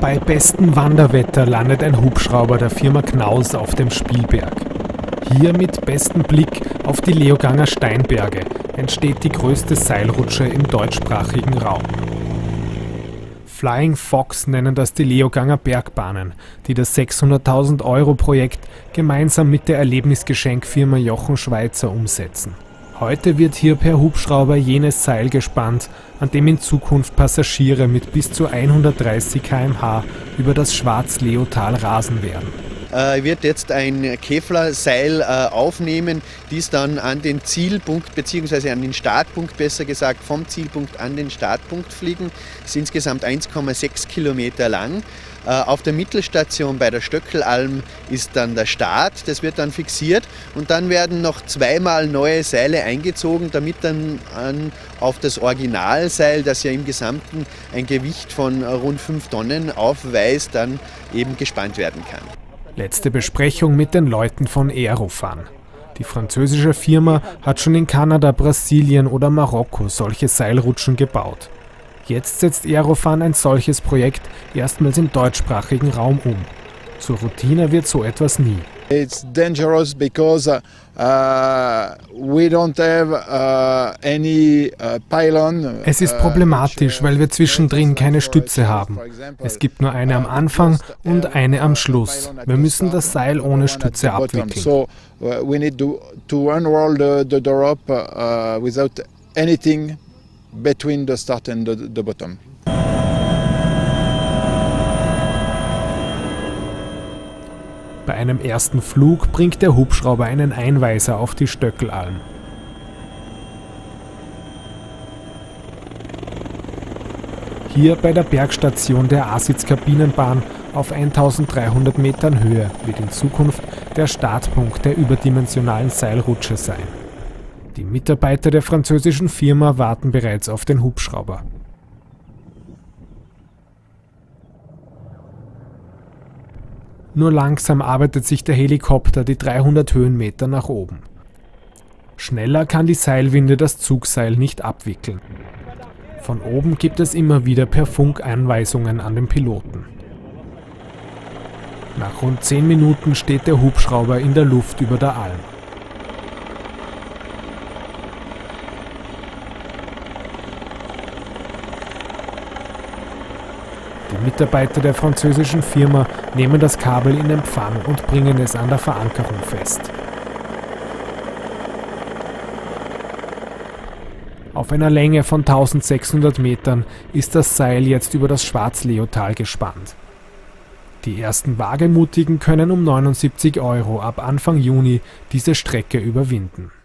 Bei bestem Wanderwetter landet ein Hubschrauber der Firma Knaus auf dem Spielberg. Hier mit bestem Blick auf die Leoganger Steinberge entsteht die größte Seilrutsche im deutschsprachigen Raum. Flying Fox nennen das die Leoganger Bergbahnen, die das 600.000 € Projekt gemeinsam mit der Erlebnisgeschenkfirma Jochen Schweizer umsetzen. Heute wird hier per Hubschrauber jenes Seil gespannt, an dem in Zukunft Passagiere mit bis zu 130 km/h über das Schwarz-Leo-Tal rasen werden. Wird jetzt ein Kevlar-Seil aufnehmen, dies dann an den Zielpunkt bzw. an den Startpunkt, besser gesagt vom Zielpunkt an den Startpunkt fliegen. Das ist insgesamt 1,6 Kilometer lang. Auf der Mittelstation bei der Stöckelalm ist dann der Start, das wird dann fixiert und dann werden noch zweimal neue Seile eingezogen, damit dann auf das Originalseil, das ja im Gesamten ein Gewicht von rund 5 Tonnen aufweist, dann eben gespannt werden kann. Letzte Besprechung mit den Leuten von Aerofan. Die französische Firma hat schon in Kanada, Brasilien oder Marokko solche Seilrutschen gebaut. Jetzt setzt Aerofan ein solches Projekt erstmals im deutschsprachigen Raum um. Zur Routine wird so etwas nie. It's dangerous because we don't have any pylon. Es ist problematisch, weil wir zwischendrin keine Stütze haben. Es gibt nur eine am Anfang und eine am Schluss. Wir müssen das Seil ohne Stütze abwickeln. So we need to unroll the rope without anything between the start and the bottom. Bei einem ersten Flug bringt der Hubschrauber einen Einweiser auf die Stöckelalm. Hier bei der Bergstation der Asitz-Kabinenbahn auf 1300 Metern Höhe wird in Zukunft der Startpunkt der überdimensionalen Seilrutsche sein. Die Mitarbeiter der französischen Firma warten bereits auf den Hubschrauber. Nur langsam arbeitet sich der Helikopter die 300 Höhenmeter nach oben. Schneller kann die Seilwinde das Zugseil nicht abwickeln. Von oben gibt es immer wieder per Funk Anweisungen an den Piloten. Nach rund 10 Minuten steht der Hubschrauber in der Luft über der Alm. Die Mitarbeiter der französischen Firma nehmen das Kabel in Empfang und bringen es an der Verankerung fest. Auf einer Länge von 1600 Metern ist das Seil jetzt über das Schwarz-Leo-Tal gespannt. Die ersten Wagemutigen können um 79 € ab Anfang Juni diese Strecke überwinden.